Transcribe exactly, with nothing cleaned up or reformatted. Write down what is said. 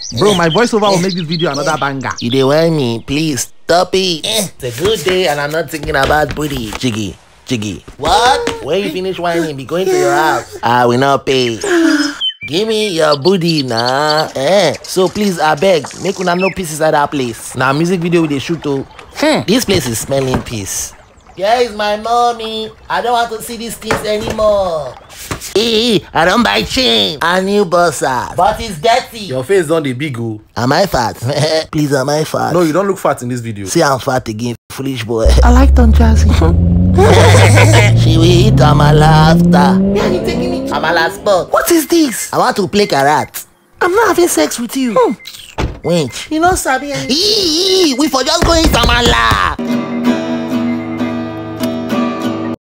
Bro, my voiceover will make this video another banger. You dey whine me, please stop it. It's a good day and I'm not thinking about booty. Jiggy, jiggy. What? When you finish whining, be going to your house. I will not pay. Give me your booty nah. Eh. So please, I beg, make una no pieces at that place. Now music video with the shoot oh. Hmm. This place is smelling peace. Here is my mommy. I don't want to see these things anymore. Hey, I don't buy chain. A new bossa. But it's dirty. Your face on the big oh. Am I fat? Please, am I fat? No, you don't look fat in this video. See, I'm fat again, foolish boy. I like Don Jazzy. She will eat amala after. Where are you taking me? Amala spot. What is this? I want to play karat. I'm not having sex with you. Hmm. Wench. You know, Sabi. We for just going to amala.